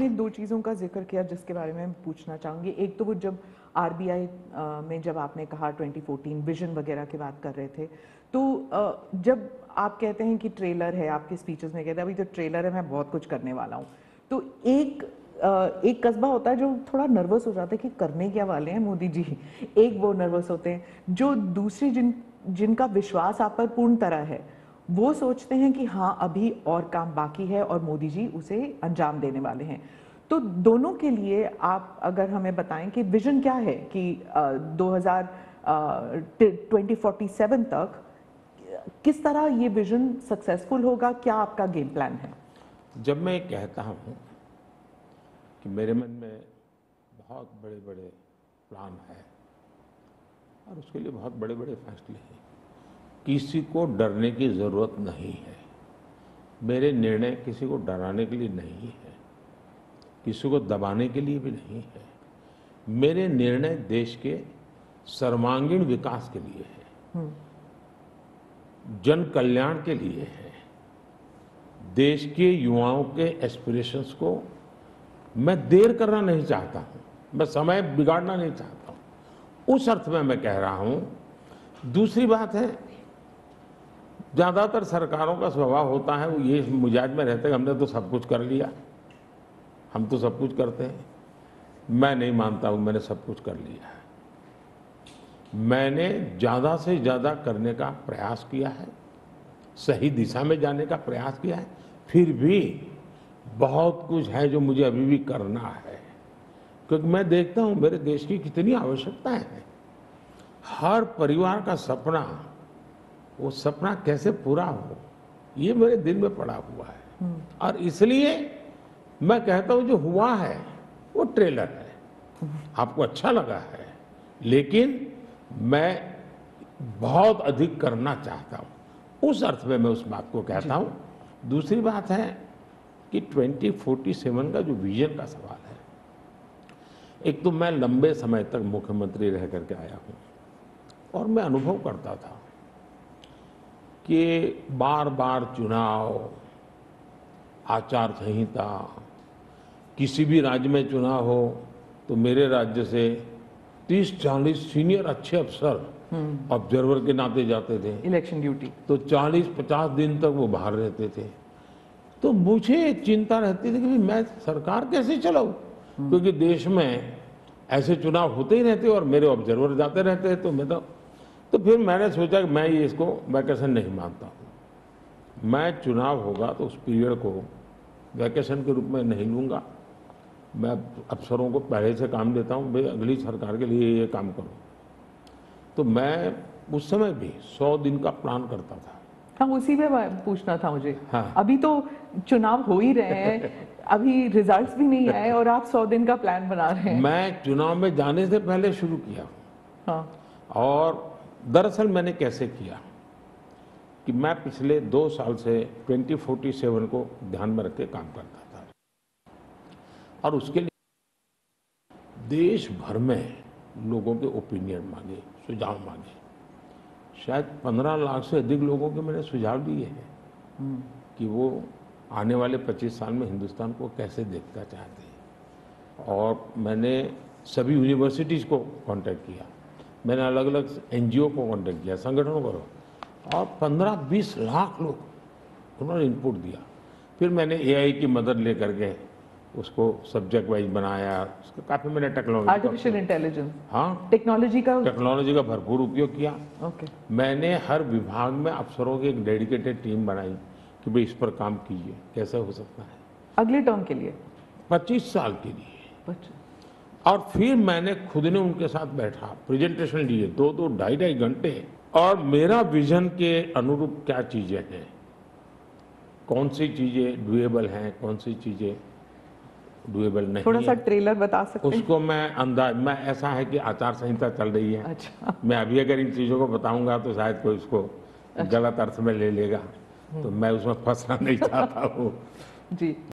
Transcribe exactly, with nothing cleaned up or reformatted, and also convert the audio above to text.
दो चीज़ों का जिक्र किया जिसके बारे में मैं पूछना चाहूँगी। एक तो वो जब आरबीआई में जब आपने कहा ट्वेंटी फोर्टीन विजन वगैरह की बात कर रहे थे, तो अ, जब आप कहते हैं कि ट्रेलर है, आपके स्पीचेस में कहते हैं अभी तो ट्रेलर है, मैं बहुत कुछ करने वाला हूँ, तो एक अ, एक कस्बा होता है जो थोड़ा नर्वस हो जाता है कि करने क्या वाले हैं मोदी जी। एक वो नर्वस होते हैं जो दूसरी जिन जिनका विश्वास आप पर पूर्ण तरह है, वो सोचते हैं कि हाँ अभी और काम बाकी है और मोदी जी उसे अंजाम देने वाले हैं। तो दोनों के लिए आप अगर हमें बताएं कि विजन क्या है कि आ, दो हज़ार ट्वेंटी फोर्टी सेवन तक किस तरह ये विजन सक्सेसफुल होगा, क्या आपका गेम प्लान है? जब मैं कहता हूँ कि मेरे मन में बहुत बड़े बड़े प्लान है और उसके लिए बहुत बड़े बड़े फैसले हैं, किसी को डरने की ज़रूरत नहीं है। मेरे निर्णय किसी को डराने के लिए नहीं है, किसी को दबाने के लिए भी नहीं है। मेरे निर्णय देश के सर्वांगीण विकास के लिए है, जन कल्याण के लिए है। देश के युवाओं के एस्पिरेशंस को मैं देर करना नहीं चाहता हूं, मैं समय बिगाड़ना नहीं चाहता हूं, उस अर्थ में मैं कह रहा हूं। दूसरी बात है, ज्यादातर सरकारों का स्वभाव होता है वो ये मिजाज में रहते हैं हमने तो सब कुछ कर लिया, हम तो सब कुछ करते हैं। मैं नहीं मानता हूं मैंने सब कुछ कर लिया है। मैंने ज्यादा से ज्यादा करने का प्रयास किया है, सही दिशा में जाने का प्रयास किया है, फिर भी बहुत कुछ है जो मुझे अभी भी करना है, क्योंकि मैं देखता हूं मेरे देश की कितनी आवश्यकताएं हैं। हर परिवार का सपना, वो सपना कैसे पूरा हो, ये मेरे दिल में पड़ा हुआ है। और इसलिए मैं कहता हूं जो हुआ है वो ट्रेलर है, आपको अच्छा लगा है, लेकिन मैं बहुत अधिक करना चाहता हूं, उस अर्थ में मैं उस बात को कहता हूं। दूसरी बात है कि ट्वेंटी फोर्टी सेवन का जो विजन का सवाल है, एक तो मैं लंबे समय तक मुख्यमंत्री रह करके आया हूं और मैं अनुभव करता था कि बार बार चुनाव, आचार संहिता, किसी भी राज्य में चुनाव हो तो मेरे राज्य से तीस चालीस सीनियर अच्छे अफसर ऑब्जर्वर के नाते जाते थे, इलेक्शन ड्यूटी, तो चालीस पचास दिन तक वो बाहर रहते थे। तो मुझे एक चिंता रहती थी कि मैं सरकार कैसे चलाऊं, क्योंकि देश में ऐसे चुनाव होते ही रहते और मेरे ऑब्जर्वर जाते रहते हैं। तो मैं तो तो फिर मैंने सोचा कि मैं ये इसको वैकेशन नहीं मानता हूँ। मैं चुनाव होगा तो उस पीरियड को वैकेशन के रूप में नहीं लूँगा। मैं अफसरों को पहले से काम देता हूँ, भाई अगली सरकार के लिए ये काम करो। तो मैं उस समय भी सौ दिन का प्लान करता था। हाँ, उसी में पूछना था मुझे। हाँ। अभी तो चुनाव हो ही रहे हैं, अभी रिजल्ट्स भी नहीं आए और आप सौ दिन का प्लान बना रहे हैं। मैं चुनाव में जाने से पहले शुरू किया। हाँ। और दरअसल मैंने कैसे किया कि मैं पिछले दो साल से ट्वेंटी फोर्टी सेवन को ध्यान में रख के काम करता था और उसके लिए देश भर में लोगों के ओपिनियन मांगे, सुझाव मांगे। शायद पंद्रह लाख से अधिक लोगों के मैंने सुझाव दिए हैं कि वो आने वाले पच्चीस साल में हिंदुस्तान को कैसे देखना चाहते हैं। और मैंने सभी यूनिवर्सिटीज़ को कांटेक्ट किया, मैंने अलग अलग एनजीओ को कांटेक्ट किया, संगठनों को, और पंद्रह बीस लाख लोग उन्होंने इनपुट दिया। फिर मैंने एआई की मदद लेकर के उसको सब्जेक्ट वाइज बनाया, उसका काफ़ी मैंने टेक्नोलॉजी, आर्टिफिशियल इंटेलिजेंस, हाँ, टेक्नोलॉजी का टेक्नोलॉजी का भरपूर उपयोग किया। ओके। मैंने हर विभाग में अफसरों की एक डेडिकेटेड टीम बनाई कि भाई इस पर काम कीजिए, कैसे हो सकता है अगले टर्म के लिए, पच्चीस साल के लिए। अच्छा। और फिर मैंने खुद ने उनके साथ बैठा, प्रेजेंटेशन दिए दो दो ढाई ढाई घंटे, और मेरा विजन के अनुरूप क्या चीजें हैं, कौन सी चीजें डुएबल हैं, कौन सी चीजें डुएबल नहीं। थोड़ा सा ट्रेलर बता सकते हैं? उसको मैं अंदाज, मैं ऐसा है कि आचार संहिता चल रही है। अच्छा। मैं अभी अगर इन चीजों को बताऊंगा तो शायद कोई उसको अच्छा। गलत अर्थ में ले लेगा, तो मैं उसमें फंसना नहीं चाहता हूँ। जी।